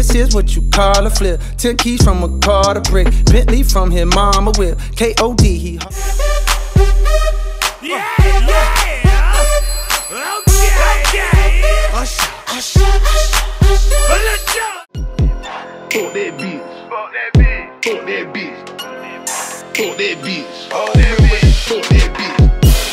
This is what you call a flip. 10 keys from a car to brick. Bentley from his mama whip. K.O.D. he yeah. Okay. Hush. Let's go. Fuck that bitch. Fuck that bitch. Fuck that bitch. Fuck that bitch. Fuck that bitch. Fuck that bitch.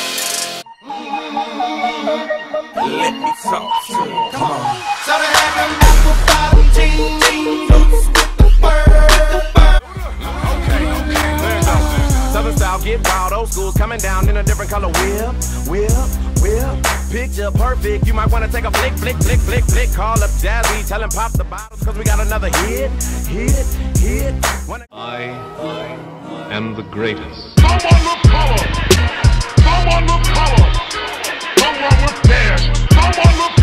Let me talk to you. Come on. So they have them apple bottom jeans with the bird. Okay. There it goes. Southern style, get wild. Old school's coming down in a different color. Whip. Picture perfect. You might want to take a flick. Call up Jazzy, tell him pop the bottles, cause we got another hit. I am the greatest. Someone look color. Someone look color. Someone look dash. Someone look.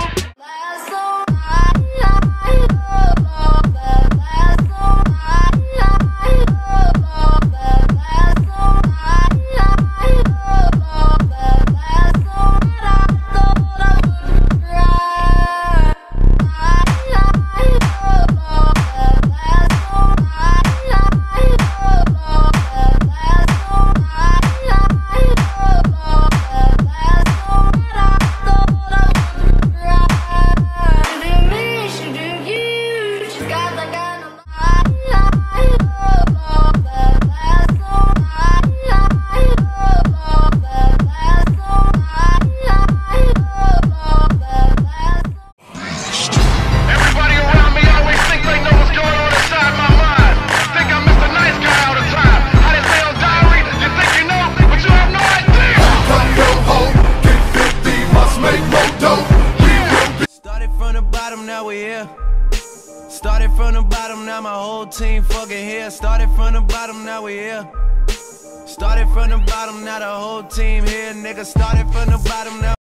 Started from the bottom, now my whole team fucking here. Started from the bottom, now we here. Started from the bottom, now the whole team here. Nigga, started from the bottom, now